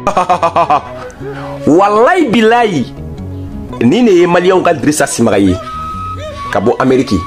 wallahi billahi ni ne ye maliyɛnw ka Dirisa Simaga ye ka bɔ Ameriki.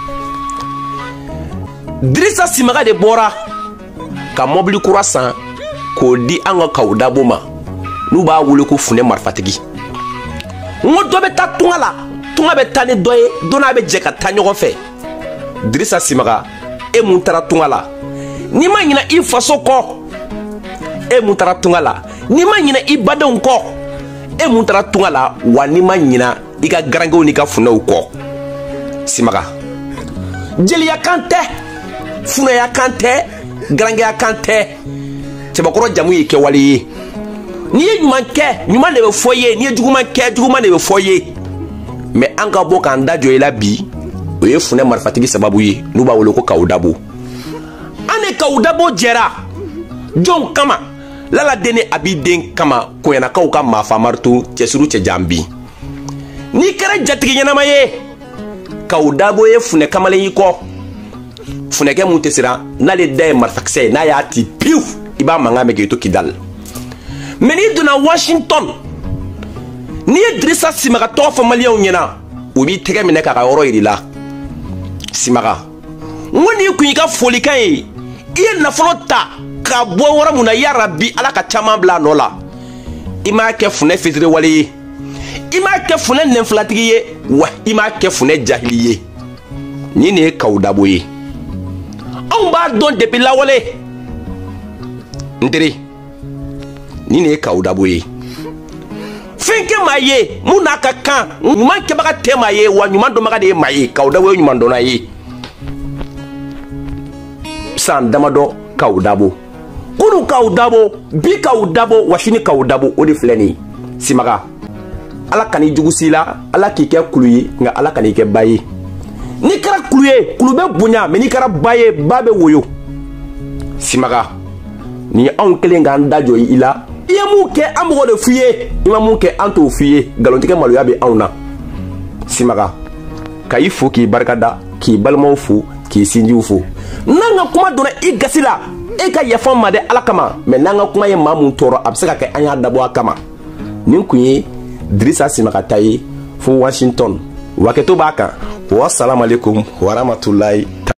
Dirisa Simaga de bɔra ka mobili kura san k'o di an ka Kawu Dabo ma n'u b'a wele ko Funɛ marifatigi. N ko dɔ bɛ taa tunga la, tunga bɛ taa ni dɔ ye, don n'a bɛ jɛ ka taa ɲɔgɔn fɛ. Dirisa Simaga, e mun taara tunga la n'i ma ɲinɛ i faso kɔ, e mun taara tunga la n'i ma ɲinɛ i badenw kɔ, e mun taara tunga la wa n'i ma ɲinɛ i ka garangew n'i ka funɛw kɔ. Simaga, jeliya kan tɛ, funɛya kan tɛ, garangeya kan tɛ, cɛbakɔrɔ jamu ye kɛwale ye. N'i ye ɲuman kɛ, ɲuman de bɛ fɔ i ye, n'i ye juguman kɛ, juguman de bɛ fɔ i ye. Mais an ka bɔ k'an da jɔ i la bi, o ye Funɛ marifatigi sababu ye n'u b'a wele ko Kawu Dabo. An ni Kawu Dabo jɛra jɔn kama? Laladen ni Abiden kama Koyanakaw ka maafa maritu cɛsuru cɛjan bi. N'i kɛra jatigi ɲɛnama ye, Kawu Dabo ye Funɛ kamalen y'i kɔ. Funɛkɛ mun tɛ siran n'ale da ye marifakisɛ ye n'a y'a ti piwu i b'a mankan mɛn k'i to Kidali. Mais n'i donna Washington, n'i ye Dirisa Simaga tɔgɔ fɔ maliyɛnw ɲɛna, u b'i tɛgɛ minɛ k'a ka yɔrɔ yir'i la. Simaga, n ko n'i kun y'i ka folikan ye, i ye nafolo ta k'a bɔ yɔrɔ mun na yarabi Ala ka caman bila a nɔ la. I m'a kɛ Funɛ fitiriwale ye, i m'a kɛ Funɛ nɛnfilatigi ye, wa i m'a kɛ Funɛ jahili ye. Nin de ye Kawu Dabo ye. Anw b'a dɔn depuis lawale. N teri, nin de ye Kawu Dabo ye. Fɛn kɛ maa ye mun n'a ka kan, ɲuman kɛbaga tɛ maa ye wa ɲuman dɔnbaga de ye maa ye. Kawu Dabo ye ɲuman dɔnna ye. San damadɔ Kawu Dabo, kunu Kawu Dabo, bi Kawu Dabo, wa sini Kawu Dabo, o de filɛ nin ye. Simaga, Ala kan'i jugu s'i la, Ala k'i kɛ kulu ye, nka Ala kan'i kɛ ba ye. N'i kɛra kulu ye, kulu bɛ bonya, mais n'i kɛra ba ye, ba bɛ woyo. Simaga, nin ye anw kelen k'an da jɔ i la. I ye mun kɛ an mɔgɔ de f'i ye, i ma mun kɛ an t'o f'i ye. Nkalontigɛ maloya bɛ anw na. Simaga, ka i fo k'i barikada, k'i balimaw fo, k'i sinjiw fo. N'an ka kuma donna i gasi la, e ka yafa n ma dɛ Ala kama. Mais n'an ka kuma ye maa mun tɔɔrɔ, a bɛ se ka kɛ an y'a dabɔ a kama. Nin kun ye Dirisa Simaga ta ye fo Washington. Waketo b'a kan. Wassalamu alaikum warahmatullahi